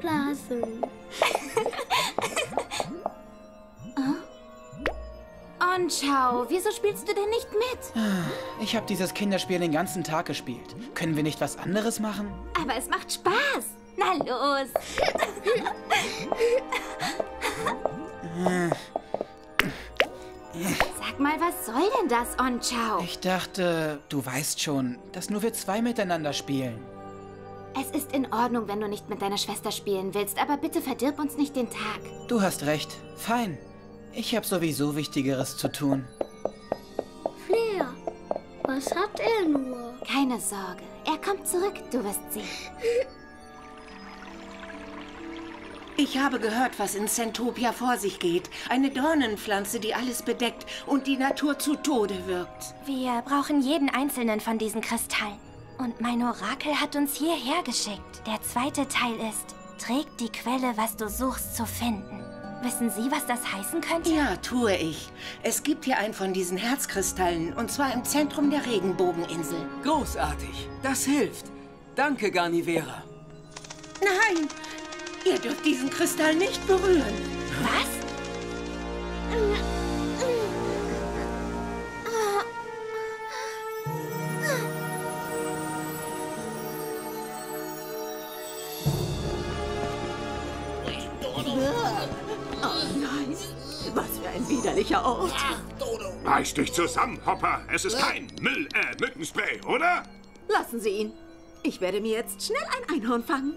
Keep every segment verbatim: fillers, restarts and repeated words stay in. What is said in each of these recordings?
aufblasen. Und schau, wieso spielst du denn nicht mit? Ich habe dieses Kinderspiel den ganzen Tag gespielt. Können wir nicht was anderes machen? Aber es macht Spaß. Na los. Sag mal, was soll denn das, Onchao? Ich dachte, du weißt schon, dass nur wir zwei miteinander spielen. Es ist in Ordnung, wenn du nicht mit deiner Schwester spielen willst, aber bitte verdirb uns nicht den Tag. Du hast recht. Fein. Ich habe sowieso Wichtigeres zu tun. Flair, was hat er nur? Keine Sorge, er kommt zurück, du wirst sehen. Ich habe gehört, was in Santopia vor sich geht. Eine Dornenpflanze, die alles bedeckt und die Natur zu Tode wirkt. Wir brauchen jeden einzelnen von diesen Kristallen. Und mein Orakel hat uns hierher geschickt. Der zweite Teil ist, trägt die Quelle, was du suchst, zu finden. Wissen Sie, was das heißen könnte? Ja, tue ich. Es gibt hier einen von diesen Herzkristallen, und zwar im Zentrum der Regenbogeninsel. Großartig. Das hilft. Danke, Garnivera. Nein! Ihr dürft diesen Kristall nicht berühren. Was? Oh nein, was für ein widerlicher Ort. Reiß dich zusammen, Hopper. Es ist kein Müll, äh, Mückenspray, oder? Lassen Sie ihn. Ich werde mir jetzt schnell ein Einhorn fangen.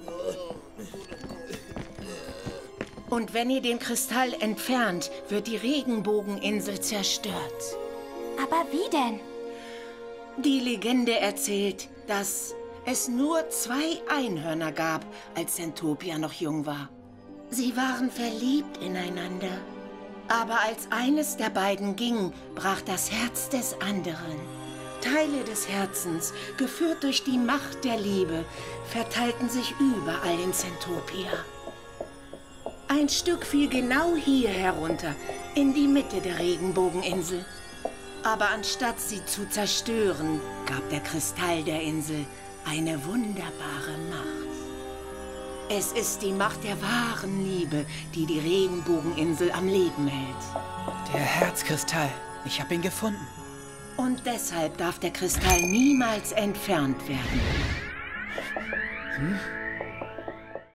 Und wenn ihr den Kristall entfernt, wird die Regenbogeninsel zerstört. Aber wie denn? Die Legende erzählt, dass es nur zwei Einhörner gab, als Santopia noch jung war. Sie waren verliebt ineinander. Aber als eines der beiden ging, brach das Herz des anderen. Teile des Herzens, geführt durch die Macht der Liebe, verteilten sich überall in Santopia. Ein Stück fiel genau hier herunter, in die Mitte der Regenbogeninsel. Aber anstatt sie zu zerstören, gab der Kristall der Insel eine wunderbare Macht. Es ist die Macht der wahren Liebe, die die Regenbogeninsel am Leben hält. Der Herzkristall. Ich habe ihn gefunden. Und deshalb darf der Kristall niemals entfernt werden. Hm?